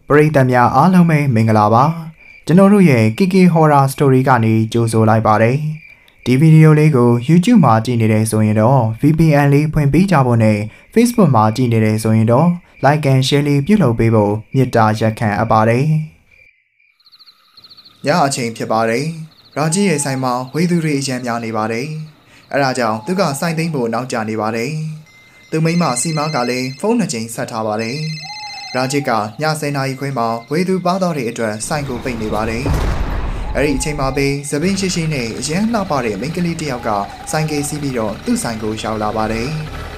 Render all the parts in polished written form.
ပရိသတ်များအားလုံးပဲမင်္ဂလာပါကျွန်တော်တို့ရဲ့ Kiki Horror Story ကနေကြိုဆိုလိုက်ပါတယ်ဒီဗီဒီယိုလေးကို YouTube မှာကြည့်နေတယ်ဆိုရင်တော့ VPN လေးဖွင့်ပေးကြဖို့နဲ့ Facebook မှာကြည့်နေတယ်ဆိုရင်တော့ Like and Share လေးပြုလုပ်ပေးဖို့မေတ္တာရက်ခံအပ်ပါတယ်ညအချိန်ဖြစ်ပါတယ်ရာကြီးရဲ့ဆိုင်မှာဝေသူတွေအရန်များနေပါတယ်အဲဒါကြောင့်သူကစိုင်းသိမ်းဖို့နောက်ကျနေပါတယ်သူမိမစီမားကလည်းဖုန်းနှစ်ကြိမ်ဆက်ထားပါတယ်ရာဂျစ်ကည10နာရီခွဲမှာဝေသူပါတော်တဲ့အတွက်ဆိုင်ကိုပိတ်နေပါတယ်။အဲဒီအချိန်မှာပဲသပင်းရှိရှိနဲ့အရန်လှပတဲ့မိန်းကလေးတစ်ယောက်ကဆိုင်ကေးစီးပြီးတော့သူ့ဆိုင်ကိုရောက်လာပါတယ်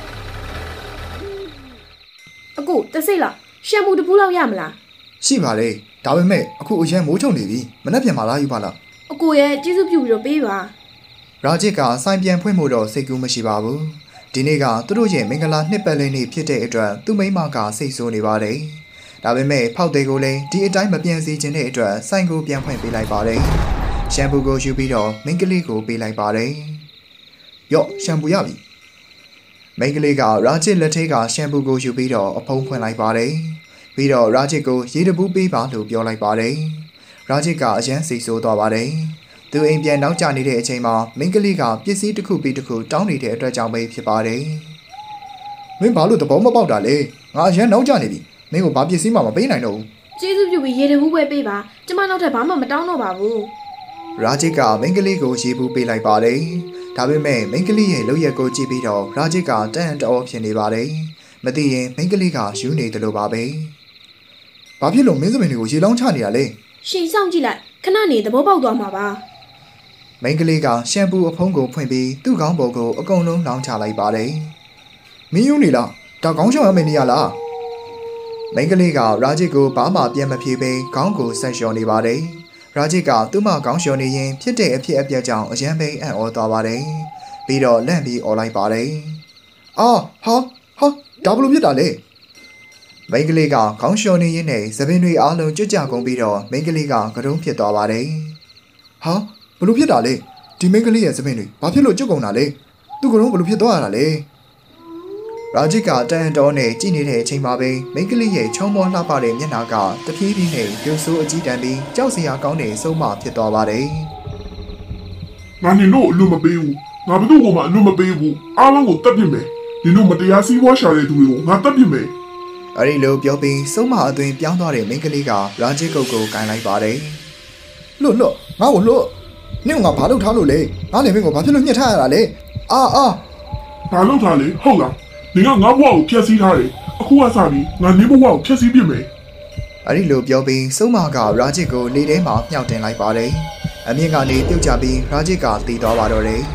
။အခုတစိတ်လားရှမ်ပူတစ်ပူးလောက်ရမလား။ရှိပါလေ။ဒါပေမဲ့အခုအရန်မိုးချုံနေပြီ။မနှက်ပြန်မလားယူပါလား။အကိုရဲ့ကျေးဇူးပြုပြီးတော့ပေးပါ။ရာဂျစ်ကဆိုင်ပြန်ဖွင့်ဖို့တော့စိတ်ကူးမရှိပါဘူး။ဒီနေ့ကသူတို့ရဲ့မင်္ဂလာနှစ်ပတ်လည်နေ့ဖြစ်တဲ့အတွက်သူ့မိမကစိတ်ဆိုးနေပါတယ်။ဒါပေမဲ့ဖောက်သေးကိုလည်းဒီအတိုင်းမပြန်စီခြင်းတဲ့အတွက်ဆိုင်ကိုပြန်ဖွင့်ပေးလိုက်ပါတယ်။ရှမ်ပူကိုယူပြီးတော့မိန်းကလေးကိုပေးလိုက်ပါတယ်။ယော့ရှမ်ပူရပြီ။မိန်းကလေးကရာဂျစ်လက်ထဲကရှမ်ပူကိုယူပြီးတော့အဖုံးဖွင့်လိုက်ပါတယ်။ပြီးတော့ရာဂျစ်ကိုရေတပူးပေးပါလို့ပြောလိုက်ပါတယ်။ရာဂျစ်ကအရန်စိတ်ဆိုးသွားပါတယ်။သူအိမ်ပြန်နောက်ကျနေတဲ့အချိန်မှာမိန်းကလေးကပစ္စည်းတစ်ခုပြီးတစ်ခုတောင်းနေတဲ့အတွက်ကြောင့်ပဲဖြစ်ပါတယ်။မင်းဘာလို့သဘောမပေါက်တာလဲ။ငါအရန်နောက်ကျနေပြီ။မင်းကိုဘာပစ္စည်းမှမပေးနိုင်တော့ဘူး။ကျေးဇူးပြုပြီးရေတဘူးပဲပေးပါ။ကျမနောက်ထပ်ဘာမှမတောင်းတော့ပါဘူး။ရာဂျစ်ကမိန်းကလေးကိုရေဘူးပေးလိုက်ပါတယ်။ဒါပေမဲ့မိန်းကလေးရဲ့လုပ်ရက်ကိုကြည့်ပြီးတော့ရာဂျစ်ကတန်တော်ဖြစ်နေပါတယ်။မသိရင်မိန်းကလေးကယူနေတယ်လို့ပါပဲ။ဘာဖြစ်လို့မင်းစပင်တွေကိုရေလောင်းချနေရလဲ။ရှင်စောင့်ကြည့်လိုက်ခဏနေသဘောပေါက်သွားမှာပါ။မိန်းကလေးကရှမ်ပူအဖုံးကိုဖွင့်ပြီးသူ့ခေါင်းပေါ်ကိုအကုန်လုံးလောင်းချလိုက်ပါတယ်။မင်းယူနေလား။ဒါခေါင်းရှောင်ရမယ့်နေရလား။မိန်းကလေးကရာဂျစ်ကိုဘာမှပြန်မဖြေဘဲခေါင်းကိုဆက်လျှော်နေပါတယ်။ရာဂျစ်ကသူ့မခေါင်းလျှော်နေရင်ဖြစ်တဲ့အဖြစ်အပျက်ကြောင့်အရန်ပိန်အံ့ဩသွားပါတယ်။ပြီးတော့လန့်ပြီးអော်လိုက်ပါတယ်။အာဟာဒါဘလို့ဖြစ်တာလဲ။မိန်းကလေးကခေါင်းလျှော်နေရင်းနဲ့သပင်တွေအားလုံးကြွကြကုန်ပြီးတော့မိန်းကလေးကကတုံးဖြစ်သွားပါတယ်။ဟာဘလို့ဖြစ်တာလဲဒီမိန်းကလေးရဲ့သပင်တွေဘာဖြစ်လို့ကြွကုန်တာလဲသူကလုံးဘလို့ဖြစ်သွားရတာလဲရာဂျစ်ကတန်တော်နဲ့ကြည်နေတဲ့အချိန်မှာပဲမိန်းကလေးရဲ့ချောင်းမောလှပတဲ့မျက်နှာကတဖြည်းဖြည်းနဲ့ရုပ်ဆိုးအကြီးတန်းပြီးကြောက်စရာကောင်းတဲ့ဆုံးမဖြစ်သွားပါတယ်ငါနင်တို့အလို့မပေးဘူးငါဘယ်သူ့ကိုမှအလို့မပေးဘူးအားလုံးကိုတတ်ပြစ်မယ်နင်တို့မတရားစီးပွားရှာတဲ့သူတွေကိုငါတတ်ပြစ်မယ်အဲ့ဒီလိုပြောပြီးဆုံးမအသွင်ပြောင်းသွားတဲ့မိန်းကလေးကရာဂျစ်ကုတ်ကိုကန်လိုက်ပါတယ်လွတ်ငါ့ကိုလွတ်နင့်ကဘာလုပ်ထားလို့လဲငါလည်းမင်းကိုဘာဖြစ်လို့ညှက်ထားရတာလဲဘာလုပ်ထားလဲဟုတ်လားနင်ကငါဘဝကိုဖျက်ဆီးထားတယ်အခုကစပြီးငါနင်ဘဝကိုဖျက်ဆီးပြစ်မယ်အဲ့ဒီလိုပြောပြီးဆုံးမကရာဂျစ်ကိုလေထဲမှာမြှောက်တင်လိုက်ပါတယ်အမြင့်ကနေပြုတ်ကျပြီးရာဂျစ်ကတည်သွားပါတော့တယ်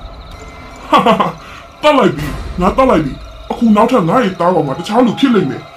တက်လိုက်ပြီငါတက်လိုက်ပြီအခုနောက်ထပ်ငါ့ရဲ့တားပေါ်မှာတခြားလူဖြစ်လိမ့်မယ်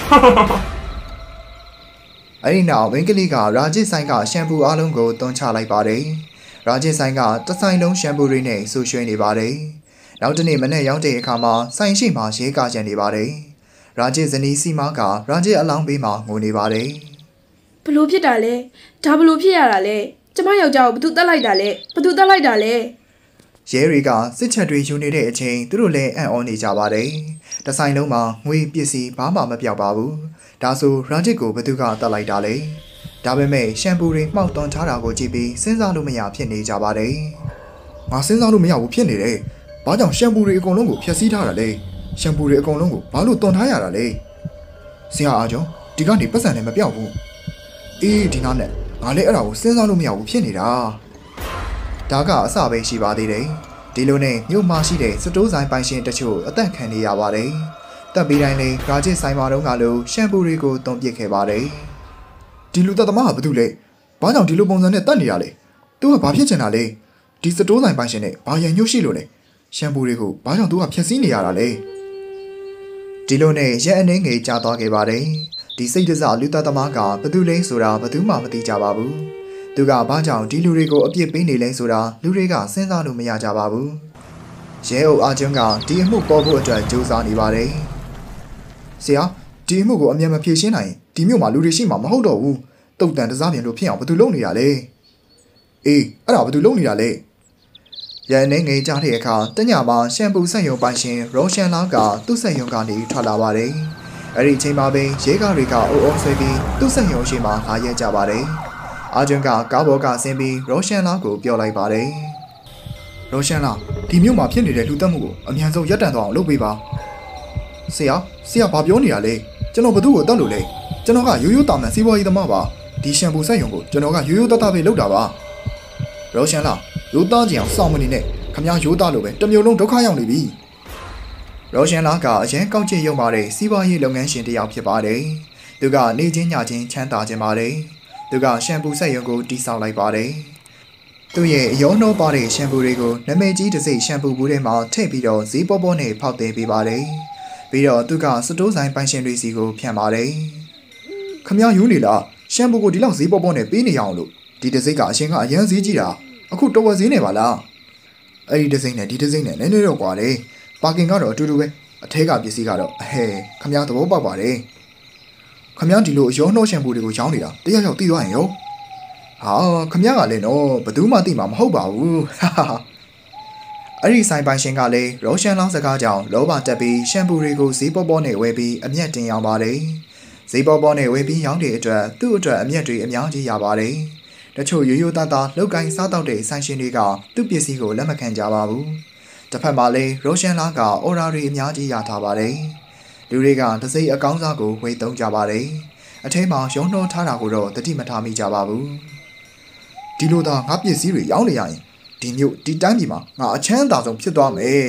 အဲ့ဒီနောက်မိန်းကလေးကရာဂျစ်ဆိုင်ကရှမ်ပူအလုံးကိုတွန်းချလိုက်ပါတယ်ရာဂျစ်ဆိုင်ကတဆိုင်လုံးရှမ်ပူတွေနဲ့ဆူရွှဲနေပါတယ်။နောက်တနေ့မနေ့ရောက်တဲ့အခါမှာဆိုင်ရှိမှရဲကားကျန်နေပါတယ်။ရာဂျစ်ဇနီးစီမားကရာဂျစ်အလောင်းဘေးမှာငိုနေပါတယ်။ဘလို့ဖြစ်တာလဲ။ဒါဘလို့ဖြစ်ရတာလဲ။ကျမယောက်ျားကိုဘသူတက်လိုက်တာလဲ။ဘသူတက်လိုက်တာလဲ။ရဲတွေကစစ်ချက်တွေယူနေတဲ့အချိန်သူတို့လည်းအံ့ဩနေကြပါတယ်။တဆိုင်လုံးမှာငွေပစ္စည်းဘာမှမပြောက်ပါဘူး။ဒါဆိုရာဂျစ်ကိုဘသူကတက်လိုက်တာလဲ။ဒါပေမဲ့ရှမ်ပူတွေမှောက်သွန်းထားတာကိုကြည့်ပြီးစဉ်းစားလို့မရဖြစ်နေကြပါတယ်။ငါစဉ်းစားလို့မရဘူးဖြစ်နေတယ်။ဘာကြောင့်ရှမ်ပူတွေအကုန်လုံးကိုဖျက်ဆီးထားတာလဲ။ရှမ်ပူတွေအကုန်လုံးကိုဘာလို့သွန်းထားရတာလဲ။ဆရာအားကျော်ဒီကနေပတ်စံနဲ့မပြောက်ဘူး။အေးဒီနားနဲ့ငါလည်းအဲ့ဒါကိုစဉ်းစားလို့မရဘူးဖြစ်နေတာ။ဒါကအစပဲရှိပါသေးတယ်။ဒီလိုနဲ့မြို့မှာရှိတဲ့စတိုးဆိုင်ပိုင်ရှင်တချို့အသက်ခံနေရပါတယ်။တပ်ပြီးတိုင်းလေရာဂျစ်ဆိုင်မှာတော့ကလို့ရှမ်ပူတွေကိုသွန်းပစ်ခဲ့ပါတယ်။ဒီလူသက်သမားကဘာတူလဲဘာကြောင့်ဒီလိုပုံစံနဲ့တတ်နေရလဲသူကဘာဖြစ်ချင်တာလဲဒီစတိုးဆိုင်ပိုင်ရှင်နဲ့ဘာရန်ညှို့ရှိလို့လဲရှမ်ပူတွေကိုဘာကြောင့်သူကဖျက်ဆီးနေရတာလဲဒီလိုနဲ့ရက်အနေငယ်ကြာသွားခဲ့ပါတယ်ဒီစိတ်တစလူသက်သမားကဘာတူလဲဆိုတာဘယ်သူမှမသိကြပါဘူးသူကဘာကြောင့်ဒီလူတွေကိုအပြစ်ပေးနေလဲဆိုတာလူတွေကစဉ်းစားလို့မရကြပါဘူးရဲအုပ်အားကျွန်းကဒီအမှုပေါ်ဖို့အတွက်ကြိုးစားနေပါတယ်ဆရာဒီအမှုကိုအမြန်မဖြေရှင်းနိုင်ဒီမြို့မှာလူတွေရှိမှာမဟုတ်တော့ဘူးတုတ်တန်တစားပြင်လို့ဖြစ်အောင်ဘယ်သူလုပ်နေတာလဲအေးအဲ့ဒါဘယ်သူလုပ်နေတာလဲရန်နေငယ်ကြတဲ့အခါတညမှာရှမ်ပူဆက်ယုံပိုင်ရှင်ရောရှန်လာကသူ့ဆက်ယုံကနေထွက်လာပါတယ်အဲ့ဒီအချိန်မှာပဲရဲကားတွေကအိုးအိုးဆွဲပြီးသူ့စက်ရုံရှိမှလာရဲကြပါတယ်အာဂျွန်ကကားပေါ်ကဆင်းပြီးရောရှန်လာကိုပြောလိုက်ပါတယ်ရောရှန်လာဒီမြို့မှာဖြစ်နေတဲ့လူတက်မှုကိုအမြန်ဆုံးရပ်တန့်သွားအောင်လုပ်ပေးပါဆရာဘာပြောနေတာလဲကျွန်တော်ဘသူ့ကိုတတ်လို့လဲကျွန်တော်ကရိုးရိုးတာမန်စီးပွားရေးသမားပါဒီရှမ်ပူစက်ရုံကိုကျွန်တော်ကရိုးရိုးသားသားပဲလုပ်တာပါရောရှန်လာရိုးသားကြအောင်စောင့်မနေနဲ့ခမရိုးသားလို့ပဲတစ်မျိုးလုံးဒုက္ခရောက်နေပြီရောရှန်လာကအရင်ကောက်ကျစ်ရုံပါတယ်စီးပွားရေးလုပ်ငန်းရှင်တစ်ယောက်ဖြစ်ပါတယ်သူကနေချင်းညချင်းချမ်းသာခြင်းပါတယ်သူကရှမ်ပူစက်ရုံကိုတီးဆောက်လိုက်ပါတယ်သူရဲ့အယောနှောပါတဲ့ရှမ်ပူတွေကိုနမိတ်ကြီးတစ်စိတ်ရှမ်ပူဘူးထဲမှာထည့်ပြီးတော့ဈေးပေါပေါနဲ့ဖောက်တင်ပေးပါတယ်ပြီးတော့သူကစတိုးဆိုင်ပိုင်ရှင်တွေစီကိုဖြန့်ပါတယ်ခမယူနေလားရှမ်ပူကိုဒီလောက်ဈေးပေါပေါနဲ့ပေးနေရအောင်လို့ဒီတစ်စိတ်ကအရှင်ကအရန်ဈေးကြီးတာအခုတော်ဝက်ဈေးနေပါလားအဲ့ဒီတစ်စိတ်နဲ့ဒီတစ်စိတ်နဲ့နည်းနည်းတော့ကွာတယ်ပါကင်ကတော့အတူတူပဲအထဲကပစ္စည်းကတော့အဟဲခမသဘောပေါက်ပါတယ်ခမဒီလိုအယောနှောရှမ်ပူတွေကိုရောင်းနေတာတယောက်ယောက်သိသွားရင်ရောဟာခမကလည်းနော်ဘယ်သူမှသိမှာမဟုတ်ပါဘူးအဲ့ဒီဆိုင်ပိုင်ရှင်ကလည်းရောရှန်လောင်းစကားကြောင့်လောဘတက်ပြီးရှမ်ပူတွေကိုဈေးပေါပေါနဲ့ဝယ်ပြီးအမျက်တင်ရောင်းပါတယ်ဈေးပေါပေါနဲ့ဝယ်ပြီးရောင်းတဲ့အတွက်သူ့အတွက်အမျက်တွေအများကြီးရပါတယ်တချို့ရိုးရိုးသားသားလောက်ကိုင်းစားတော့တဲ့ဆိုင်ရှင်တွေကသူ့ပစ္စည်းကိုလက်မခံကြပါဘူးတစ်ဖက်မှာလည်းရောရှန်လာကအော်ဒါတွေအများကြီးရထားပါတယ်လူတွေကတစိမ့်အကောင်းစားကိုဝယ်သုံးကြပါတယ်အထဲမှာရုံနှောထားတာကိုတော့တတိမထားမိကြပါဘူးဒီလိုသာငါပစ္စည်းတွေရောင်းနေရရင်ဒီမျိုးဒီတိုင်းပြည်မှာငါအချမ်းသာဆုံးဖြစ်သွားမယ်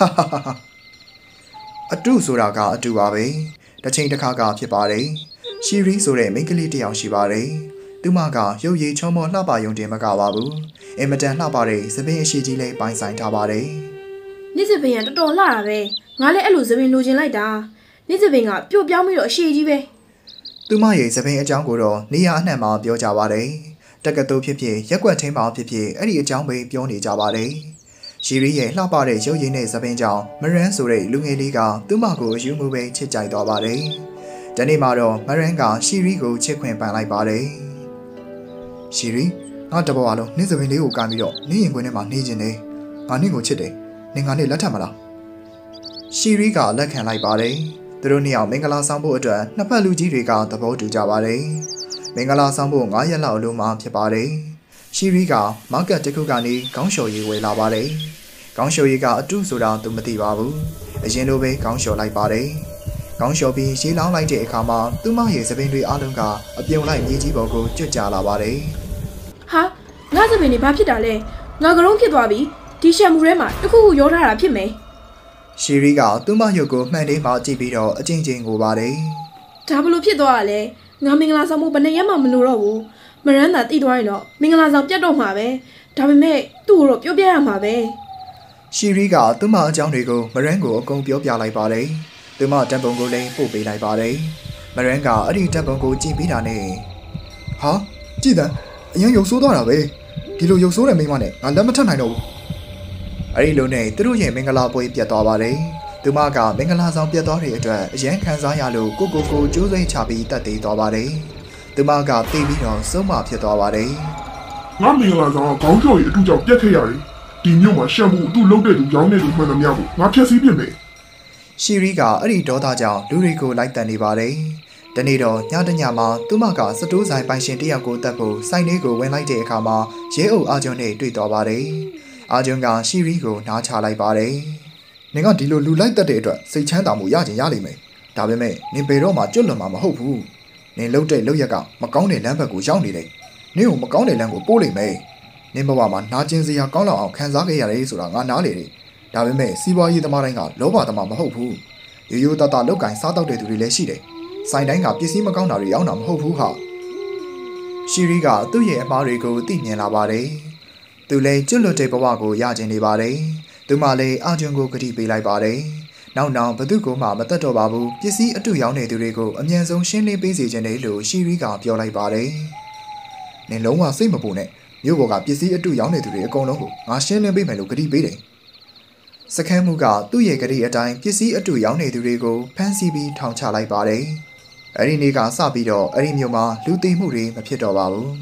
အတူဆိုတာကအတူပါပဲတစ်ချိန်တစ်ခါကဖြစ်ပါတယ်ရှီရီဆိုတဲ့မိန်းကလေးတစ်ယောက်ရှိပါတယ်သူမကရုပ်ရည်ချောမောလှပယုံတင်မကပါဘူးအင်မတန်လှပတဲ့သပင်အရှိကြီးလေးပိုင်ဆိုင်ထားပါတယ်နေ့စပင်ကတော်တော်လှတာပဲငါလည်းအဲ့လိုစပင်လိုချင်လိုက်တာနေ့စပင်ကပြုတ်ပြောင်းပြီးတော့အရှိကြီးပဲသူမရဲ့သပင်အကြောင်းကိုတော့နေရာအနှံ့မှာပြောကြပါတယ်တက္ကသိုလ်ဖြစ်ဖြစ်ရက်ွက်ထင်းမှာဖြစ်ဖြစ်အဲ့ဒီအကြောင်းပဲပြောနေကြပါတယ်ရှီရီရဲ့လှပတဲ့ရုပ်ရည်နဲ့သပင်ကြောင့်မရန်ဆိုတဲ့လူငယ်လေးကသူမကိုအယူမှုပဲချစ်ကြိုက်သွားပါတယ်ဒီနေ့မှာတော့မရန်ကရှီရီကိုချစ်ခွင့်ပန်လိုက်ပါတယ်ရှီရီငါတဘောအလုံးနေ့စပင်လေးကိုကန်ပြီးတော့နေရင်ခွင်ထဲမှာနေခြင်းနေငါနေ့ကိုချစ်တယ်နင်ငါနေ့လက်ထပ်မလားရှီရီကလက်ခံလိုက်ပါတယ်သူတို့နှစ်ယောက်မင်္ဂလာဆောင်ဖို့အတွက်နှစ်ဖက်လူကြီးတွေကသဘောတူကြပါတယ်မင်္ဂလာဆောင်ဖို့9ရက်လောက်အလိုမှဖြစ်ပါတယ်ရှီရီကမားကတ်တစ်ခုကနေခေါင်းလျှော်ရည်ဝယ်လာပါတယ်ခေါင်းလျှော်ရည်ကအတူဆိုတာသူမသိပါဘူးအရင်လိုပဲခေါင်းလျှော်လိုက်ပါတယ်ခေါင်းလျှော်ပြီးရေလောင်းလိုက်တဲ့အခါမှာသူမရဲ့သပင်တွေအားလုံးကအပြုံလိုက်မြေကြီးပေါ်ကိုကျွတ်ကျလာပါတယ်ဟာငါသပင်တွေဘာဖြစ်တာလဲငါကရုံးဖြစ်သွားပြီဒီရှမ်မူထဲမှာတခုခုရောထားတာဖြစ်မယ်ရှီရီကသူမရုပ်ကိုမှန်သေးမှကြည့်ပြီးတော့အချင်းချင်းကိုပါတယ်ဒါဘလို့ဖြစ်သွားတာလဲငါမင်္ဂလာဆောင်မှုဘယ်နဲ့ရမှမလို့တော့ဘူးမရန်သာတိသွားရင်တော့မင်္ဂလာဆောင်ပြတ်တော့မှာပဲဒါပေမဲ့သူ့ကိုတော့ပြောပြရမှာပဲရှီရီကသူမအကြောင်းတွေကိုမရန်ကိုအကုန်ပြောပြလိုက်ပါတယ်သူမတပ်ပုံကိုလည်းပို့ပေးလိုက်ပါတယ်မရန်ကအဲ့ဒီတပ်ပုံကိုကြည့်ပြီးတာနဲ့ဟာကြည့်တဲ့အရင်ရုပ်ဆိုးသွားတာပဲဒီလိုရုပ်ဆိုးတဲ့မိန်းမနဲ့ငါလက်မထပ်နိုင်တော့ဘူးအဲ့ဒီလိုနဲ့သူတို့ရဲ့မင်္ဂလာပွဲပြတ်သွားပါတယ်သူမကမင်္ဂလာဆောင်ပြတ်သွားတဲ့အတွက်အရန်ခံစားရလို့ကိုကျိုးစိတ်ချပြီးတက်သေးသွားပါတယ်သူမကပြေးပြီးတော့ဆုံးမဖြစ်သွားပါတယ်ငါမင်္ဂလာဆောင်ခေါင်းလျှော်ရည်အတူကြောင့်ပြတ်ခဲ့ရတယ်ဒီမြို့မှာရှမ်ပူအတူလုံးတဲ့သူရောင်းတဲ့သူမှန်သမျှကိုငါဖျက်ဆီးပြစ်မယ်ရှီရီကအဲ့ဒီဒေါသကြောင့်လူတွေကိုလိုက်တန်နေပါတယ်တနေ့တော့ညတညမှာသူမကစတိုးဆိုင်ပိုင်ရှင်တယောက်ကိုတတ်ဖို့ဆိုင်လေးကိုဝင်လိုက်တဲ့အခါမှာရဲအုပ်အာဂျွန်နဲ့တွေ့သွားပါတယ်အာဂျွန်ကရှီရီကိုနားချလိုက်ပါတယ်နင်ကဒီလိုလူလိုက်တတ်တဲ့အတွက်စိတ်ချမ်းသာမှုရချင်ရလိမ့်မယ်ဒါပေမဲ့နင်ဘယ်တော့မှကျွတ်လွန်မှာမဟုတ်ဘူးနင်လှုပ်တဲ့လှုပ်ရက်ကမကောင်းတဲ့လမ်းဘက်ကိုရောက်နေတယ်နင်ကိုမကောင်းတဲ့လမ်းကိုပို့လိမ့်မယ်နင်ဘဝမှာနာကျင်စရာကောင်းလောက်အောင်ခံစားခဲ့ရတယ်ဆိုတာငါနားလေတယ်ဒါပေမဲ့စီးပွားရေးသမားတိုင်းကလောဘသမားမဟုတ်ဘူးရိုးရိုးသားသားလောက်ကင်စားတော့တဲ့သူတွေလည်းရှိတယ်ဆိုင်တိုင်းကပစ္စည်းမကောင်းတာတွေရောင်းတာမဟုတ်ဘူးဟာရှီရီကသူ့ရဲ့အမှားတွေကိုသိမြင်လာပါတယ်သူလည်းကျွတ်လွတ်တဲ့ဘဝကိုရကျင်နေပါတယ်သူမလည်းအာဂျွန်ကိုဂတိပေးလိုက်ပါတယ်နောက်ဘသူကမှမတတ်တော့ပါဘူးပစ္စည်းအတူရောင်းနေသူတွေကိုအမြန်ဆုံးရှင်းလင်းပေးစေချင်တယ်လို့ရှီရီကပြောလိုက်ပါတယ်နင်လုံးဝစိတ်မပူနဲ့မြို့ပေါ်ကပစ္စည်းအတူရောင်းနေသူတွေအကုန်လုံးကိုငါရှင်းလင်းပေးမယ်လို့ဂတိပေးတယ်စခန်းမှုကသူ့ရဲ့ဂတိအတိုင်းပစ္စည်းအတူရောင်းနေသူတွေကိုဖမ်းဆီးပြီးထောင်ချလိုက်ပါတယ်အဲ့ဒီနေ့ကစပြီးတော့အဲ့ဒီမြို့မှာလူသိမှုတွေမဖြစ်တော့ပါဘူး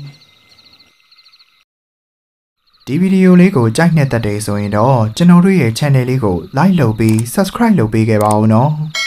ဒီဗီဒီယိုလေးကိုကြိုက်နှစ်သက်တယ်ဆိုရင်တော့ကျွန်တော်တို့ရဲ့ channel လေးကို like လုပ်ပြီး subscribe လုပ်ပေးခဲ့ပါဦးနော်